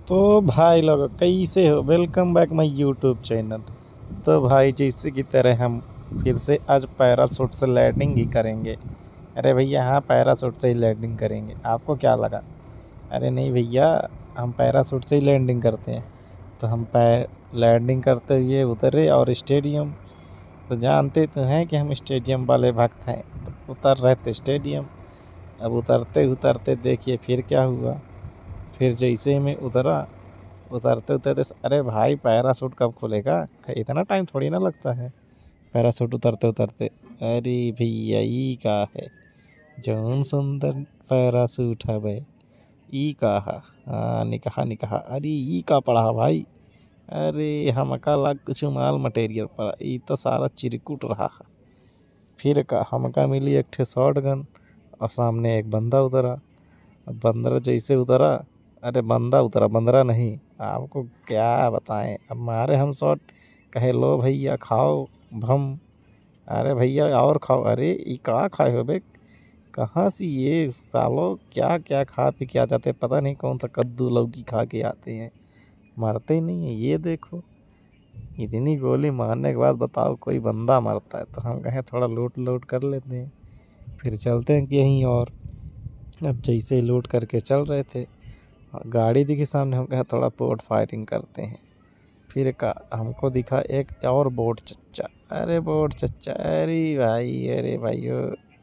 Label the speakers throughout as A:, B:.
A: तो भाई लोग कैसे हो, welcome back my YouTube channel. तो भाई जैसे की तरह हम फिर से आज पैराशूट से लैंडिंग ही करेंगे। अरे भैया हाँ, पैराशूट से ही लैंडिंग करेंगे, आपको क्या लगा? अरे नहीं भैया, हम पैराशूट से ही लैंडिंग करते हैं। तो हम लैंडिंग करते हुए उतरे और स्टेडियम, तो जानते तो हैं कि हम स्टेडियम वाले भक्त हैं। तो उतर रहे थे स्टेडियम। अब उतरते उतरते देखिए फिर क्या हुआ। फिर जैसे ही मैं उतरा, उतरते उतरते अरे भाई पैराशूट कब खुलेगा? इतना टाइम थोड़ी ना लगता है पैराशूट उतरते उतरते। अरे भैया ई का है जौन सुंदर पैराशूट है भाई, ई का है। हाँ निकहा निकहा, अरे ई का पढ़ा भाई। अरे हमका लग कुछ माल मटेरियल पड़ा, ई तो सारा चिरकुट रहा है। फिर का हमका मिली एक ठे शॉट गन और सामने एक बंदा उतरा। अब बंदर जैसे उतरा, अरे बंदा उतरा, बंदरा नहीं, आपको क्या बताएं। अब मारे हम शॉट, कहे लो भैया खाओ भम। अरे भैया और खाओ। अरे ये कहाँ खाए हो बे? कहाँ से ये सालों क्या क्या खा पी के आ जाते हैं, पता नहीं कौन सा कद्दू लौकी खा के आते हैं, मरते ही नहीं है। ये देखो, इतनी गोली मारने के बाद बताओ कोई बंदा मरता है? तो हम कहें थोड़ा लूट लूट कर लेते हैं, फिर चलते हैं कहीं और। अब जैसे ही लूट करके चल रहे थे और गाड़ी दिखी सामने, हम कहा थोड़ा बोट फायरिंग करते हैं। फिर का हमको दिखा एक और बोट चच्चा। अरे बोट चच्चा, अरे भाई, अरे भाइयों,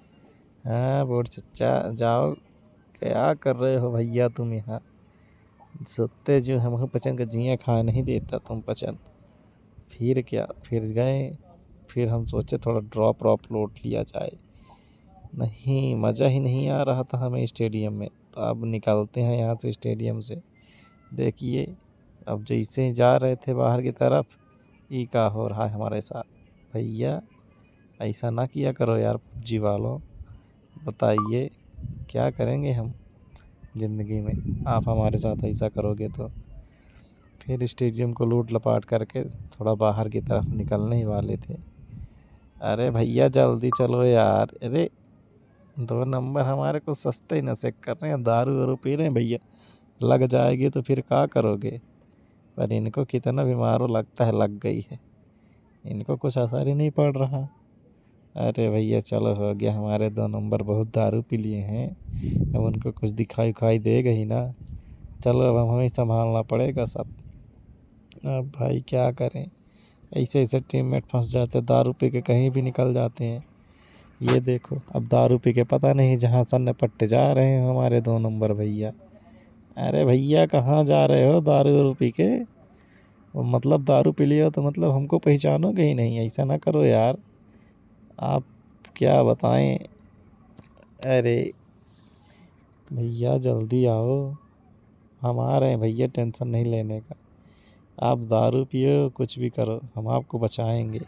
A: हाँ बोट चच्चा जाओ, क्या कर रहे हो भैया तुम यहाँ? सत्ते जो हम पचन का जिया खा नहीं देता तुम पचन। फिर क्या, फिर गए। फिर हम सोचे थोड़ा ड्रॉप ड्रॉप लूट लिया जाए, नहीं मज़ा ही नहीं आ रहा था हमें स्टेडियम में। तो अब निकलते हैं यहाँ से स्टेडियम से। देखिए अब जैसे जा रहे थे बाहर की तरफ, ये क्या हो रहा है हमारे साथ? भैया ऐसा ना किया करो यार पबजी वालों, बताइए क्या करेंगे हम ज़िंदगी में, आप हमारे साथ ऐसा करोगे तो। फिर स्टेडियम को लूट लपाट करके थोड़ा बाहर की तरफ निकलने ही वाले थे। अरे भैया जल्दी चलो यार। अरे 2 नंबर हमारे को सस्ते नशे कर रहे हैं, दारू वारू पी रहे हैं भैया, लग जाएगी तो फिर क्या करोगे? पर इनको कितना बीमारों लगता है लग गई है, इनको कुछ असर ही नहीं पड़ रहा। अरे भैया चलो हो गया, हमारे 2 नंबर बहुत दारू पी लिए हैं, अब उनको कुछ दिखाई उखाई देगा ही ना। चलो अब हमें संभालना पड़ेगा सब। अब भाई क्या करें, ऐसे ऐसे टीममेट फंस जाते, दारू पी के कहीं भी निकल जाते हैं। ये देखो अब दारू पी के पता नहीं जहाँ सन्ने पट्टे जा रहे हैं हमारे 2 नंबर भैया। अरे भैया कहाँ जा रहे हो दारू वारू पी के? वो मतलब दारू पी लियो तो मतलब हमको पहचानोगे ही नहीं, ऐसा ना करो यार, आप क्या बताएं। अरे भैया जल्दी आओ, हम आ रहे हैं भैया, टेंशन नहीं लेने का। आप दारू पियो कुछ भी करो, हम आपको बचाएंगे।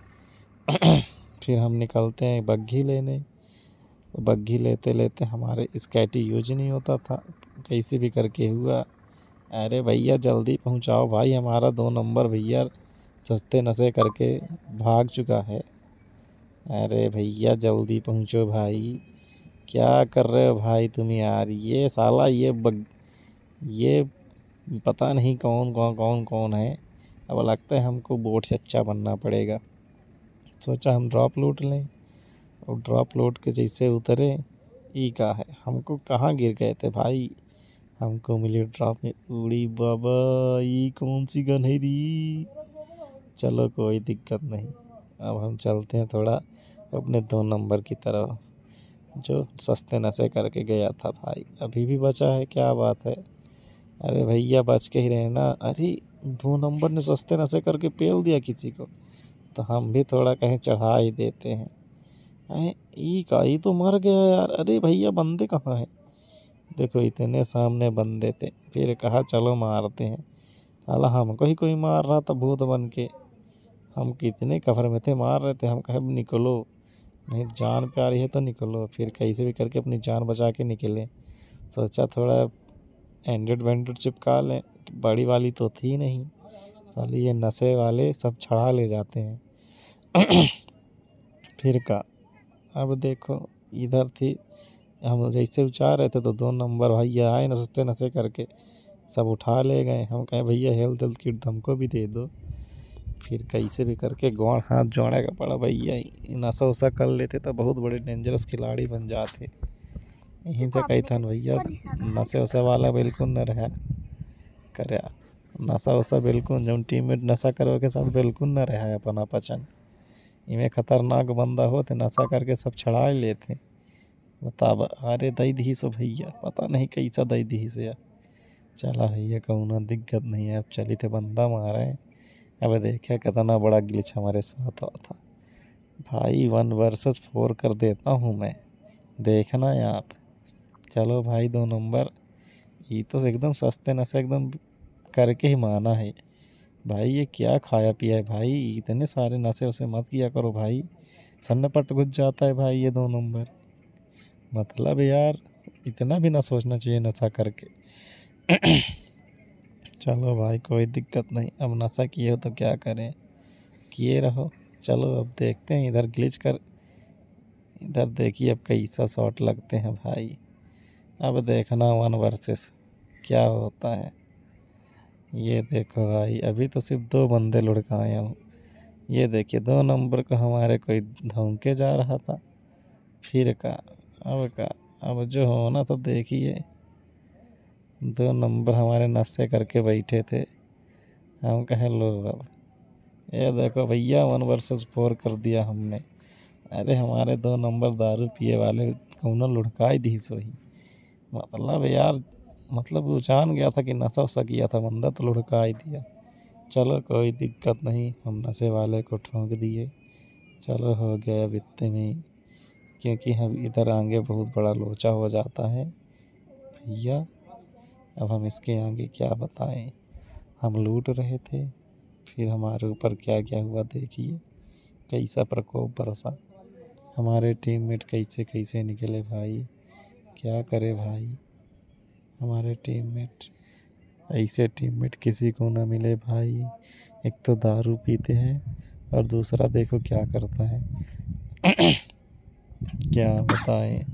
A: फिर हम निकलते हैं बग्घी लेने। बग्घी लेते लेते हमारे स्कैटी यूज नहीं होता था, कैसे भी करके हुआ। अरे भैया जल्दी पहुंचाओ भाई, हमारा 2 नंबर भैया सस्ते नशे करके भाग चुका है। अरे भैया जल्दी पहुंचो भाई, क्या कर रहे हो भाई तुम यार? ये साला ये पता नहीं कौन कौन कौन कौन है। अब लगता है हमको बोट से अच्छा बनना पड़ेगा। सोचा हम ड्रॉप लूट लें, और ड्रॉप लूट के जैसे उतरे, ई का है हमको कहाँ गिर गए थे भाई। हमको मिली ड्रॉप में उड़ी बाबा, ई कौन सी गन है री? चलो कोई दिक्कत नहीं, अब हम चलते हैं थोड़ा अपने 2 नंबर की तरफ, जो सस्ते नशे करके गया था भाई, अभी भी बचा है, क्या बात है। अरे भैया बच के ही रहना। अरे 2 नंबर ने सस्ते नशे करके पेल दिया किसी को, तो हम भी थोड़ा कहीं चढ़ा ही देते हैं। अरे ई का, ई तो मर गया यार। अरे भैया बंदे कहाँ हैं? देखो इतने सामने बंदे थे, फिर कहा चलो मारते हैं। साला हमको ही कोई मार रहा था भूत बन के, हम कितने कवर में थे, मार रहे थे। हम कहे निकलो, नहीं जान पे आ रही है तो निकलो। फिर कैसे भी करके अपनी जान बचा के निकले। सोचा थोड़ा एंड्रॉइड वेंड्रॉइड चिपका लें, बड़ी वाली तो थी नहीं, साली ये नशे वाले सब छड़ा ले जाते हैं। फिर का, अब देखो इधर थी, हम जैसे उचार रहे थे तो 2 नंबर भैया आए न सस्ते नशे करके, सब उठा ले गए। हम कहे भैया हेल्थ किट हमको भी दे दो। फिर कैसे भी करके गौड़ हाथ जोड़ेगा पड़ा भैया। नशा वसा कर लेते तो बहुत बड़े डेंजरस खिलाड़ी बन जाते। यहीं से कही था भैया नशे वशे वाला बिल्कुल न रहा करे। नशा वशा बिल्कुल जब टीम में नशा करो के साथ बिल्कुल न रहा अपना पचन। इमें खतरनाक बंदा हो तो नशा करके सब छड़ा ही लेते। बताब अरे दई दी सो भैया पता नहीं कैसा दई दी से। चला भैया कहूँ दिक्कत नहीं है। अब चली थे बंदा मारे। अब देखा कितना बड़ा ग्लिच हमारे साथ हुआ था भाई। 1 वर्सेस 4 कर देता हूँ मैं, देखना है आप। चलो भाई 2 नंबर। ये तो एकदम सस्ते नशे एकदम करके ही माना है भाई। ये क्या खाया पिया है भाई। इतने सारे नशे वशे मत किया करो भाई, सन्नपट घुस जाता है भाई ये 2 नंबर। मतलब यार इतना भी ना सोचना चाहिए नशा करके। चलो भाई कोई दिक्कत नहीं। अब नशा किए हो तो क्या करें, किए रहो। चलो अब देखते हैं इधर ग्लिच कर। इधर देखिए अब कैसा शॉट लगते हैं भाई। अब देखना 1 वर्सेस क्या होता है। ये देखो भाई अभी तो सिर्फ 2 बंदे लुढ़काए हूँ। ये देखिए 2 नंबर को हमारे कोई धमके जा रहा था। फिर का अब जो होना तो देखिए। 2 नंबर हमारे नशे करके बैठे थे। हम कहें लो अब ये देखो भैया 1 वर्सेस 4 कर दिया हमने। अरे हमारे 2 नंबर दारू पिए वाले कौन लुढ़काई दी सोही। मतलब यार मतलब वो जान गया था कि नशा वशा किया था बंदा तो लुढ़का ही दिया। चलो कोई दिक्कत नहीं, हम नशे वाले को ठोक दिए। चलो हो गया अब इतने में ही, क्योंकि हम इधर आगे बहुत बड़ा लोचा हो जाता है भैया। अब हम इसके आगे क्या बताएं। हम लूट रहे थे फिर हमारे ऊपर क्या क्या हुआ देखिए। कैसा प्रकोप बरसा। हमारे टीममेट कैसे कैसे निकले भाई, क्या करे भाई। हमारे टीममेट ऐसे टीममेट किसी को ना मिले भाई। एक तो दारू पीते हैं और दूसरा देखो क्या करता है। क्या बताएं।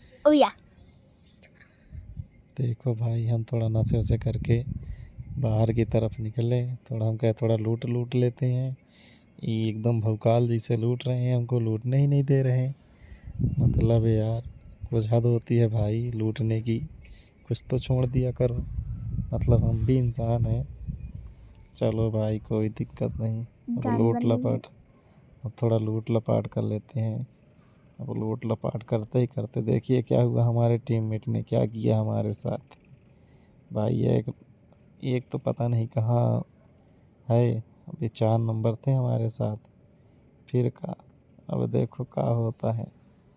A: देखो भाई हम थोड़ा नशे वशे करके बाहर की तरफ निकले। थोड़ा हम कहे थोड़ा लूट लेते हैं। ये एकदम भौकाल जैसे लूट रहे हैं, हमको लूटने ही नहीं दे रहे हैं। मतलब यार कुछ हद होती है भाई लूटने की, कुछ तो छोड़ दिया करो। मतलब हम भी इंसान हैं। चलो भाई कोई दिक्कत नहीं। अब लूट लपाट अब थोड़ा लूट लपाट कर लेते हैं। अब लूट लपाट करते ही करते देखिए क्या हुआ। हमारे टीममेट ने क्या किया हमारे साथ भाई। एक तो पता नहीं कहाँ है। अभी 4 नंबर थे हमारे साथ। फिर अब देखो क्या होता है।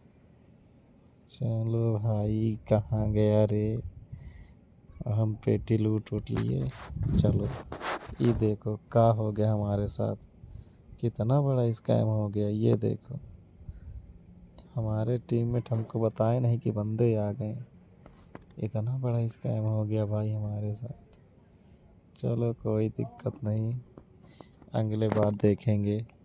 A: चलो भाई कहाँ गया रे। हम पेटी लूट लिए। चलो ये देखो क्या हो गया हमारे साथ। कितना बड़ा स्कैम हो गया ये देखो। हमारे टीममेट हमको बताए नहीं कि बंदे आ गए। इतना बड़ा स्कैम हो गया भाई हमारे साथ। चलो कोई दिक्कत नहीं, अगले बार देखेंगे।